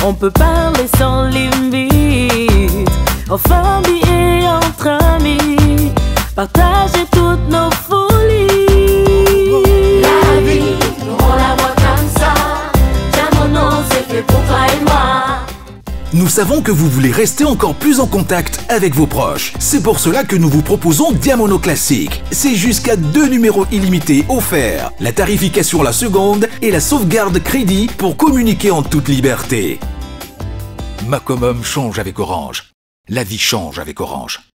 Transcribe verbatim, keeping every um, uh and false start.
On peut parler sans limite, en famille et entre amis, partager toutes nos folies. La vie, on la voit comme ça. Diamono, c'est fait pour toi et moi. Nous savons que vous voulez rester encore plus en contact avec vos proches. C'est pour cela que nous vous proposons Diamono Classique. C'est jusqu'à deux numéros illimités offerts, la tarification la seconde et la sauvegarde crédit pour communiquer en toute liberté. Macomum change avec Orange. La vie change avec Orange.